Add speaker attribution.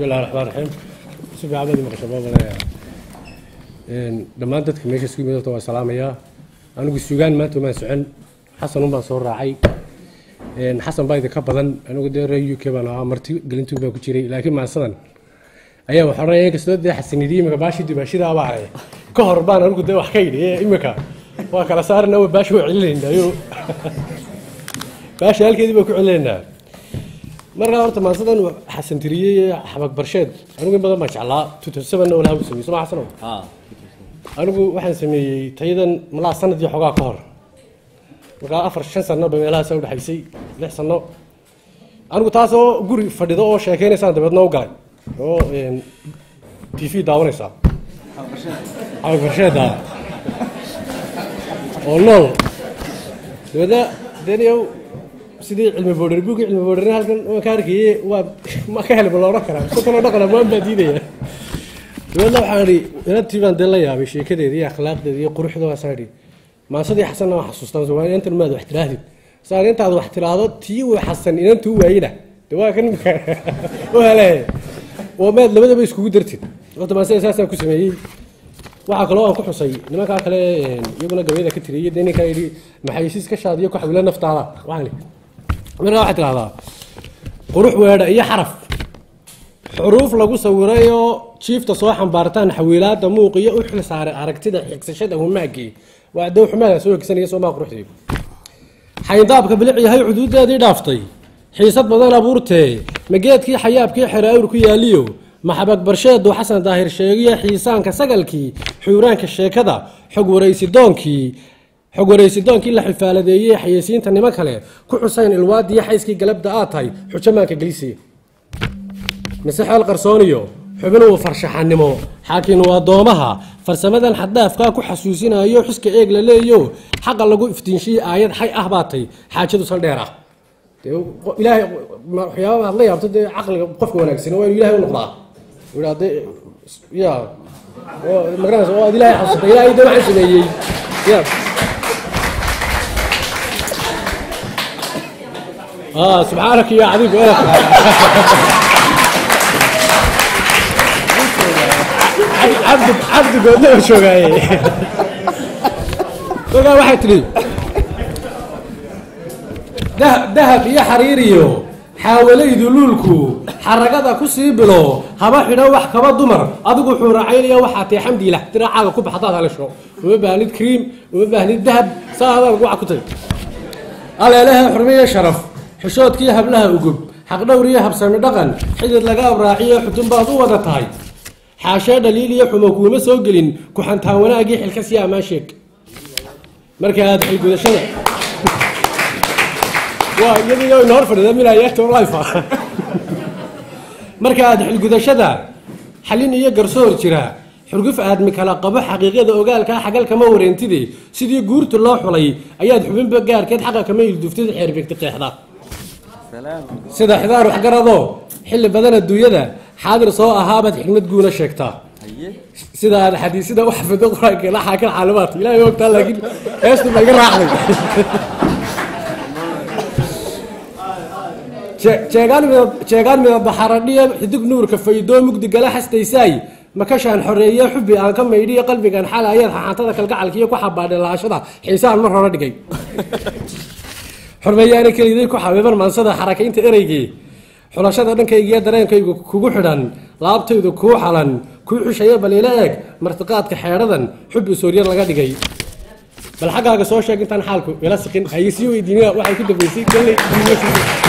Speaker 1: الله الرحمن الرحيم. سبي عبدي مقشباب ولا دمان dadka meesha isku midowda waa salaamaya anigu suugaan maanta ma socon xasan uma soo raacay xasan bayda ka badan anigu deeray UK baan marti gelintu baa ku jiray laakiin maasadan ayaa waxa raayay kasoo dee xasanidii imaga baashi dibashida abaay ka hor baan anigu dee wax ka yidhi imika waa kala saarna waa baashi oo cilinaynayo baashi halkeedii baa ku cilinayna marka horta maasadan xasan tiriyay xabag barsheed anigu in badan ma jeclaa 2007 oo la hawsay soo xasan anigu waxaan sameeyay tayadan malaa sanadii xogaa ka hor marka 4-5 sano beelaha soo dhaxaysay 6 sano anigu taas oo guri fadhido oo sheekeynaysan dabadna u galay oo TV daawanaysa xabag barsheed oo no dabada daniyo sidii cilmi boodhari buugi cilmi boodhari halkan waan ka arkayay waa ma ka helay baloo kara soo kala dhaqana ma baadiidaya wala waxaan intii baan la yaabay sheekadeedii akhlaaqdeedii iyo quruxda wasaari ma sadii xasan wax xasuustaan waa inta maad wax tiraahid saar inta aad wax tiraahdo tii way xasan inantu waayina waa kan oo helay oo maad labadaba isku dartid wada ma saasaan ku sameeyay waxa kale oo aan ku xusay nimanka kale iyaguna gabayda ka tiriyay deynka yiri maxaysiis ka shaadiyo ku xawila naftaada waxaan markaa waxaad tiraahdaa qurux weedha iyo xaraf xuruuf lagu sawirayo jiifta soo xambaartaan xawiilaada muuqiyo u xil saaray aragtida xigsashada humaagii waa doow xumaada soo higsanaya soo ma quruxdii xayndaabka bilic yahay xuduudeedii dhaaftay xiisad badan abuurtee mageedkii xayaabkii xiraawr ku yaaliyo maxabag barsheedu xasan daahir sheegay xiisaanka sagalkii xuuraanka sheekada xog waraysidoonkii la xifaaladeeyay xayeysiinta nimo kale ku xusayn ilwaadii xayskii galabda aad tahay xujamaanka galisiye masaxal qarsooniyo xubin uu farshaxanimo xaakin waa doomaha farsamadan xadaafka ku xasuusinayo xiska eeg la leeyo xaq lagu iftiinshii aayad xay ah baatay xaajadu sal dheer ah ilaahay waxyaabaha la yaabto aqliga qofka wanaagsan waa ilaahay u noqdaa wadaad ya oo magaraas oo ilaahay xasuusta ilaahay dad wax sameeyay ya سبحانك يا عظيم عبد قلنا شو جاي بقى واحد لي ذهب يا حريريو حاولي دلولكو حركتها كسيبلو هبا حنا wax kaba dumar adigu wuxuu raacaynayaa waxa tii xamdi lah tiraacaga ku baxdaad hal show uma baahnid cream uma baahnid dahab saada waxa ku tay ala ilaha xurmiye sharaf xishoodkii hablaha ugub xaq dhowriye habsami dhaqan xidid laga abraaciyo xudun baad u wada tahay xaasha dhaliil iyo xumo kuma soo gelin ku xantaan wanaagii xilka si ama sheek marka aad xil gudashada waa iyadoo noor fadhida milaayaato life marka aad xil gudashada xalin iyo garsoor jira xurguf aadmi kala qabo xaqiiqada ogaalka xagal kama wareentidii sidii guurtu loo xulay ayaad xubinba gaarkeed xaqa kama ilduftid xeer bigti qeexda sida xidaar wax garado xilli badan adduunyada xaadir soo ahaabad xigmad guuna sheegtaa sida aad xadiisida wax fido quraanka la xaakal calaamaad ilaahay waqtaa laakiin heestu ma iga raacday jeegaan mida baxaradhiya xidig nuurka faydoo mugdi gala xastaysay makashaan xoreeye xubbi aan ka maydhiyo qalbigan xalaayad xaantada kalgacalkiyo ku xabaadhay laashada xiisaan mar hore dhigay xurmeeyaana kaliday ku xabiiban maansada xarakaynta ereygii xulashada dhankaygiiyo dareenkaygu kugu xidhan laabtaydu kuu xalan kuu xishaya baliila eeg martiqaadka xeedhadan xubbi suuryar laga dhigay bal xaggaaga soo sheeg intaan xaalku ila siqin haysiyo weydiinaya waxay ku dambeysay